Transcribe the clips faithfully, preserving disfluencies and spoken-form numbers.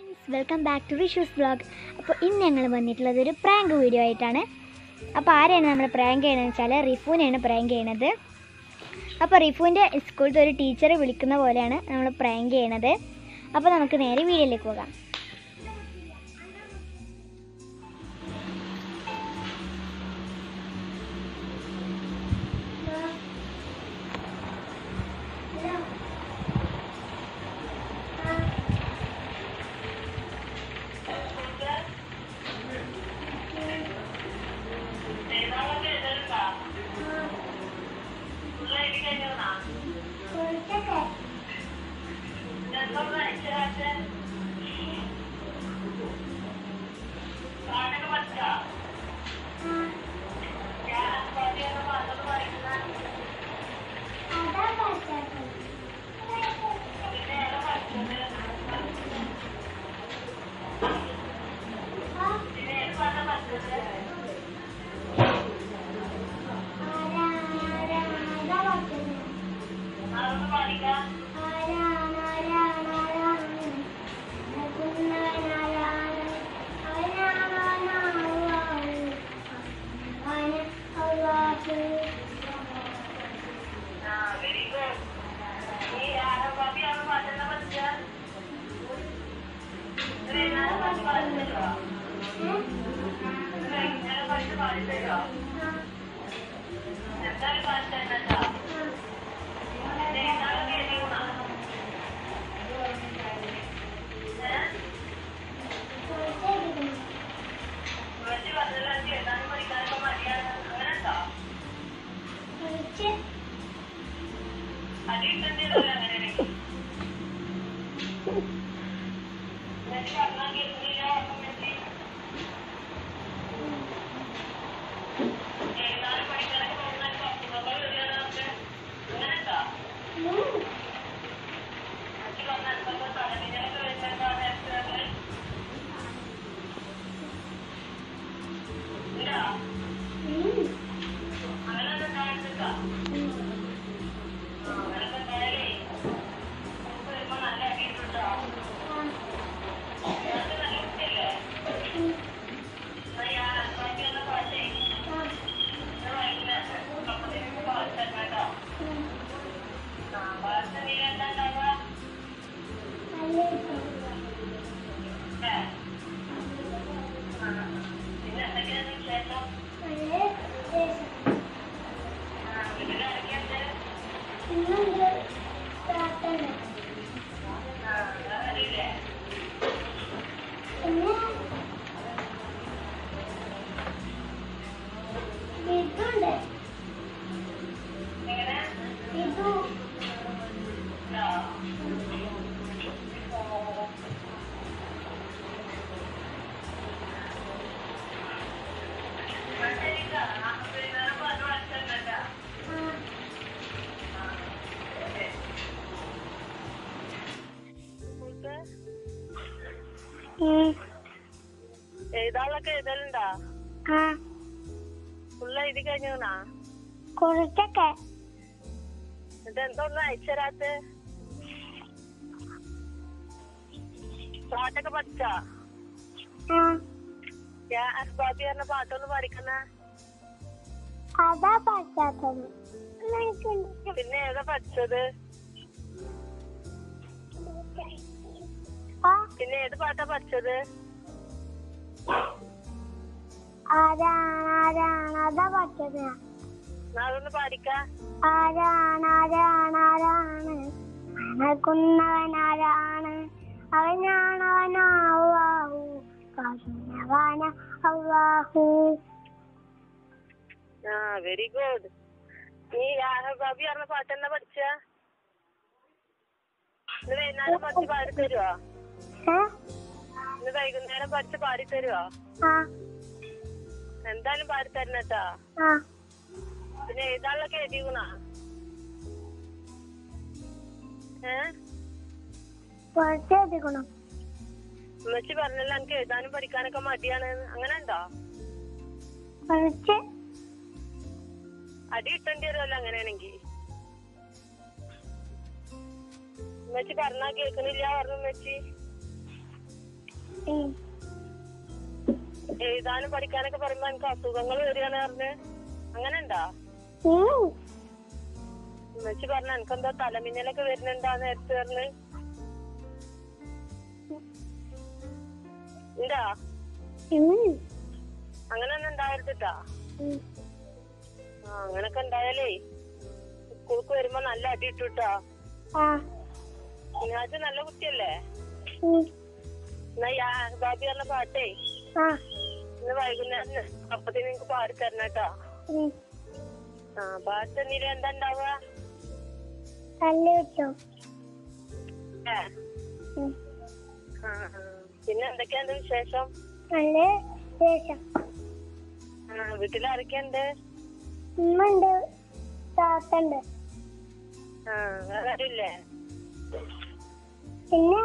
Friends, welcome back to Rishu's vlog. അപ്പോൾ ഇന്ന് ഞങ്ങൾ വന്നിട്ടുള്ളത് ഒരു പ്രാങ്ക് വീഡിയോ ആയിട്ടാണ്. അപ്പോൾ ആരെയാണ് നമ്മൾ പ്രാങ്ക് ചെയ്യണമെന്ന് വെച്ചാൽ റിഫുവിനെയാണ് പ്രാങ്ക് ചെയ്യണത്. അപ്പോൾ റിഫുവിൻ്റെ സ്കൂളിലത്തെ ഒരു ടീച്ചറെ വിളിക്കുന്ന പോലെയാണ് നമ്മൾ പ്രാങ്ക് ചെയ്യണത്. അപ്പോൾ നമുക്ക് നേരെ വീഡിയോയിലേക്ക് പോകാം. എഴുതാളൊക്കെ എഴുതലുണ്ടാ? ഫുള്ള് എഴുതി കഴിഞ്ഞാ? കുറച്ചൊക്കെ. ഇതെന്തൊന്നും അയച്ചരാത്ത? പാട്ടൊക്കെ പഠിച്ചാ? അസ്ബാബി പറഞ്ഞ പാട്ടൊന്നും പഠിക്കുന്ന? അതാ പഠിച്ചാത്തത്. പിന്നെ ഏതാ പഠിച്ചത്? പിന്നെ ഏത് പാട്ടാ പഠിച്ചത്? ആരാണാരാണതാ പഠിച്ചത്. അതൊന്ന് പാടിക്ക. ആരാണാരാണാരാണ് അനക്കുന്നവനാരാണ് അവനാണവനാവു കാശുന്നവന അള്ളാഹു. ആ വെരി ഗുഡ്. നീ ബാബി പറഞ്ഞ പാട്ട് എന്നാ പഠിച്ച? ഇന്ന് വൈകുന്നേരം പഠിച്ച് പാടി തരുവോ? ഇന്ന് വൈകുന്നേരം പഠിച്ച് പാടി തരുവോ? എന്തായാലും പാടി തരണട്ടാ. പിന്നെ എഴുതാളൊക്കെ എഴുതിക്കണ? ഉമ്മച്ചി പറഞ്ഞല്ലോ എനിക്ക് എഴുതാനും പഠിക്കാനൊക്കെ മടിയാണ്, അങ്ങനെ ഉണ്ടോ? അടി കിട്ടേണ്ടി വരുമല്ലോ അങ്ങനെയാണെങ്കി. ഉമ്മച്ചി പറഞ്ഞാ കേൾക്കണില്ല പറഞ്ഞു ഉമ്മച്ചി. എഴുതാനും പഠിക്കാനൊക്കെ പറയുമ്പോ എനിക്ക് അസുഖങ്ങൾ വരികയാണ് പറഞ്ഞ് അങ്ങനെ ഉണ്ടാ ഉമ്മച്ചി പറഞ്ഞ എനിക്കെന്താ തലമിന്നലൊക്കെ വരുന്നുണ്ടാ നേരത്തെ പറഞ്ഞ് ഉണ്ടാ അങ്ങനെ ഒന്നും ഉണ്ടായിരുന്നിട്ടാ. ആ അങ്ങനൊക്കെ ഉണ്ടായാലേ സ്കൂൾക്ക് വരുമ്പോ നല്ല അടി ഇട്ടുട്ടാ. കുഞ്ഞാച്ച നല്ല കുട്ടിയല്ലേ? എന്നാ യാ ബാബി പറഞ്ഞ പാട്ടേ ഇന്ന് വൈകുന്നേരം അപ്പത്തിന് നിങ്ങക്ക് പാടി തരണേട്ടാ. ആ പാട്ട് തന്നീര് എന്താ ഉണ്ടാവുക? ഏ ആ പിന്നെ എന്തൊക്കെയാണ് വിശേഷം? ആ വീട്ടിലാരൊക്കെയുണ്ട്? ഉമ്മണ്ട്, താത്തണ്ട്. ആ വേറെ ആരുമില്ലേ? പിന്നെ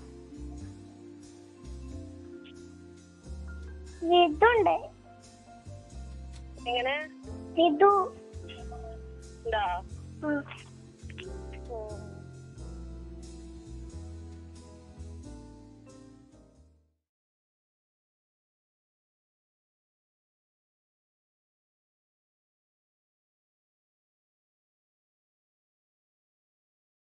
വിധുണ്ട്. എങ്ങനെ വിധു ഉണ്ടാ?